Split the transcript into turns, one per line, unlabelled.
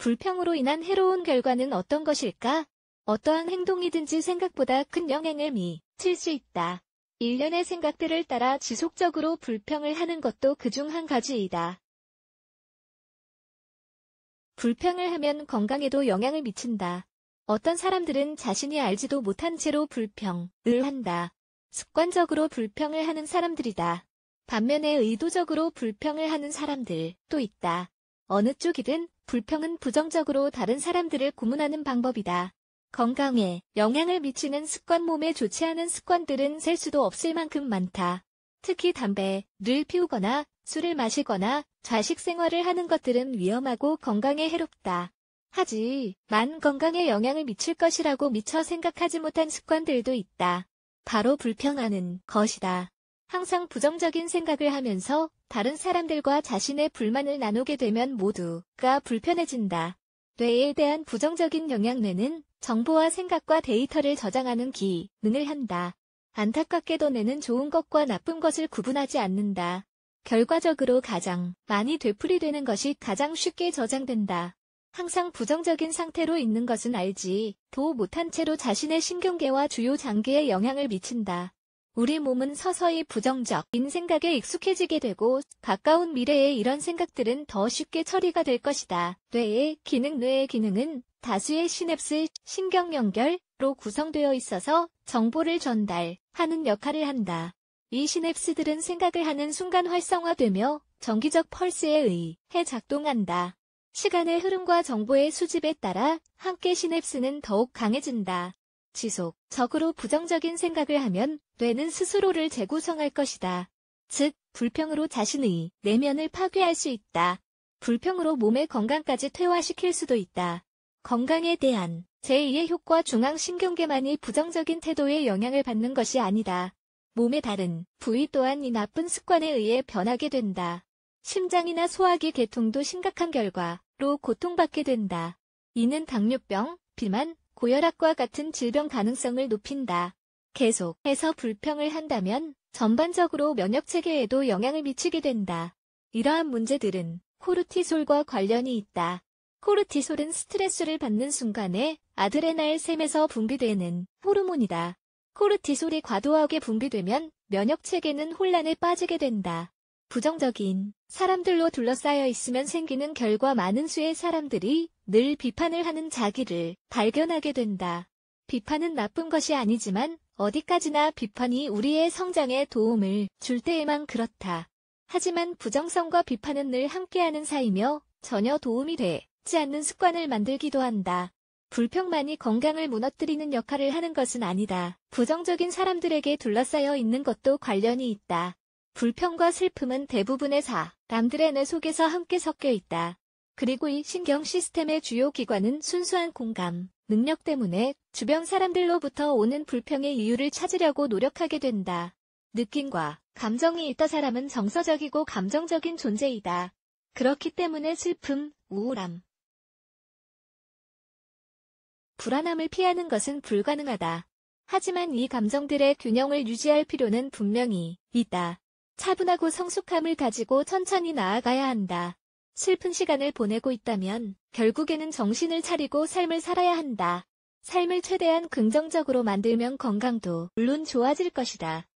불평으로 인한 해로운 결과는 어떤 것일까? 어떠한 행동이든지 생각보다 큰 영향을 미칠 수 있다. 일련의 생각들을 따라 지속적으로 불평을 하는 것도 그중 한 가지이다. 불평을 하면 건강에도 영향을 미친다. 어떤 사람들은 자신이 알지도 못한 채로 불평을 한다. 습관적으로 불평을 하는 사람들이다. 반면에 의도적으로 불평을 하는 사람들도 있다. 어느 쪽이든 불평은 부정적으로 다른 사람들을 고문하는 방법이다. 건강에 영향을 미치는 습관, 몸에 좋지 않은 습관들은 셀 수도 없을 만큼 많다. 특히 담배를 피우거나 술을 마시거나 좌식 생활을 하는 것들은 위험하고 건강에 해롭다. 하지만 건강에 영향을 미칠 것이라고 미처 생각하지 못한 습관들도 있다. 바로 불평하는 것이다. 항상 부정적인 생각을 하면서 다른 사람들과 자신의 불만을 나누게 되면 모두가 불편해진다. 뇌에 대한 부정적인 영향. 뇌는 정보와 생각과 데이터를 저장하는 기능을 한다. 안타깝게도 뇌는 좋은 것과 나쁜 것을 구분하지 않는다. 결과적으로 가장 많이 되풀이되는 것이 가장 쉽게 저장된다. 항상 부정적인 상태로 있는 것은 알지도 못한 채로 자신의 신경계와 주요 장기에 영향을 미친다. 우리 몸은 서서히 부정적인 생각에 익숙해지게 되고 가까운 미래에 이런 생각들은 더 쉽게 처리가 될 것이다. 뇌의 기능은 다수의 시냅스, 신경연결로 구성되어 있어서 정보를 전달하는 역할을 한다. 이 시냅스들은 생각을 하는 순간 활성화되며 정기적 펄스에 의해 작동한다. 시간의 흐름과 정보의 수집에 따라 함께 시냅스는 더욱 강해진다. 지속적으로 부정적인 생각을 하면 뇌는 스스로를 재구성할 것이다. 즉, 불평으로 자신의 내면을 파괴할 수 있다. 불평으로 몸의 건강까지 퇴화시킬 수도 있다. 건강에 대한 제2의 효과, 중앙신경계만이 부정적인 태도에 영향을 받는 것이 아니다. 몸의 다른 부위 또한 이 나쁜 습관에 의해 변하게 된다. 심장이나 소화기 계통도 심각한 결과로 고통받게 된다. 이는 당뇨병, 비만, 고혈압과 같은 질병 가능성을 높인다. 계속해서 불평을 한다면 전반적으로 면역체계에도 영향을 미치게 된다. 이러한 문제들은 코르티솔과 관련이 있다. 코르티솔은 스트레스를 받는 순간에 아드레날샘에서 분비되는 호르몬이다. 코르티솔이 과도하게 분비되면 면역체계는 혼란에 빠지게 된다. 부정적인 사람들로 둘러싸여 있으면 생기는 결과, 많은 수의 사람들이 늘 비판을 하는 자기를 발견하게 된다. 비판은 나쁜 것이 아니지만 어디까지나 비판이 우리의 성장에 도움을 줄 때에만 그렇다. 하지만 부정성과 비판은 늘 함께하는 사이며 전혀 도움이 되지 않는 습관을 만들기도 한다. 불평만이 건강을 무너뜨리는 역할을 하는 것은 아니다. 부정적인 사람들에게 둘러싸여 있는 것도 관련이 있다. 불평과 슬픔은 대부분의 사람들의 뇌 속에서 함께 섞여 있다. 그리고 이 신경 시스템의 주요 기관은 순수한 공감 능력 때문에 주변 사람들로부터 오는 불평의 이유를 찾으려고 노력하게 된다. 느낌과 감정이 있다. 사람은 정서적이고 감정적인 존재이다. 그렇기 때문에 슬픔, 우울함, 불안함을 피하는 것은 불가능하다. 하지만 이 감정들의 균형을 유지할 필요는 분명히 있다. 차분하고 성숙함을 가지고 천천히 나아가야 한다. 슬픈 시간을 보내고 있다면 결국에는 정신을 차리고 삶을 살아야 한다. 삶을 최대한 긍정적으로 만들면 건강도 물론 좋아질 것이다.